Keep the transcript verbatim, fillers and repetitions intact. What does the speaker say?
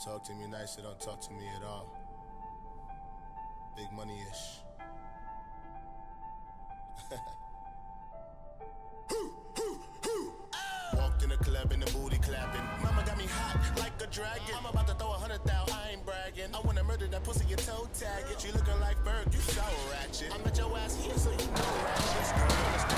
Talk to me nice, or don't talk to me at all. Big money-ish. Walked in the club and the booty clapping. Mama got me hot like a dragon. I'm about to throw a hundred thou, I ain't bragging. I wanna murder that pussy, your toe tag it. You looking like Berg, you so ratchet. I'm at your ass here, so you know ratchet.